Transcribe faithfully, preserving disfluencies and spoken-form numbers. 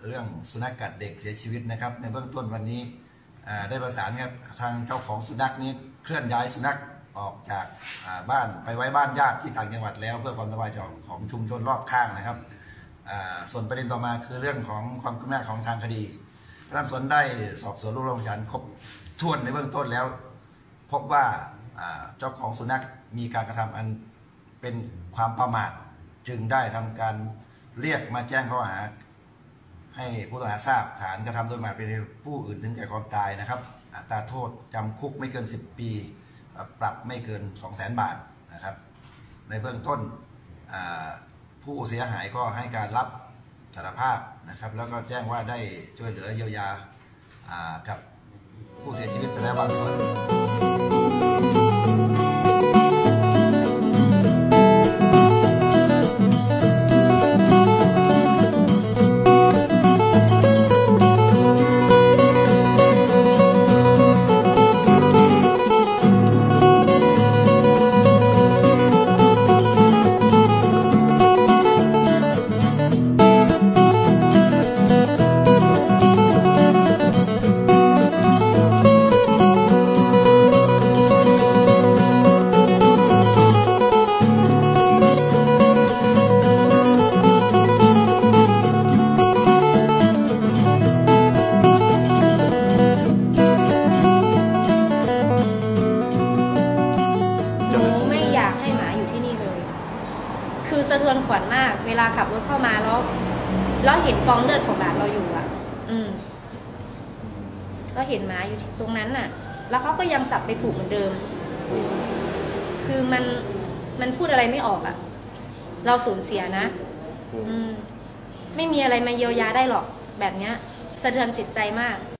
เรื่องสุนัขกัดเด็กเสียชีวิตนะครับในเบื้องต้นวันนี้ได้ประสานครับทางเจ้าของสุนัขนี้เคลื่อนย้ายสุนัขออกจากบ้านไปไว้บ้านญาติที่ต่างจังหวัดแล้วเพื่อความสบายใจของชุมชนรอบข้างนะครับส่วนประเด็นต่อมาคือเรื่องของความคืบหน้าของทางคดีพนักงานสอบสวนได้สอบสวนรวบรวมพยานครบถ้วนในเบื้องต้นแล้วพบว่าเจ้าของสุนัขมีการกระทำอันเป็นความประมาทจึงได้ทำการเรียกมาแจ้งข้อหาให้ผู้ต้องหาทราบฐานกระทำโดยประมาทเป็นผู้อื่นถึงแก่ความตายนะครับอัตราโทษจำคุกไม่เกินสิบปีปรับไม่เกิน สองแสน บาทนะครับในเบื้องต้นผู้เสียหายก็ให้การรับสารภาพนะครับแล้วก็แจ้งว่าได้ช่วยเหลือเยียวยากับผู้เสียชีวิตไปแล้วบางส่วนคือสะเทือนขวัญมากเวลาขับรถเข้ามาแล้วแล้วเห็นกองเลือดของหลานเราอยู่อ่ะอืมก็เห็นหมาอยู่ตรงนั้นน่ะแล้วเขาก็ยังจับไปผูกเหมือนเดิมคือมันมันพูดอะไรไม่ออกอ่ะเราสูญเสียนะอืมไม่มีอะไรมาเยียวยาได้หรอกแบบเนี้ยสะเทือนจิตใจมาก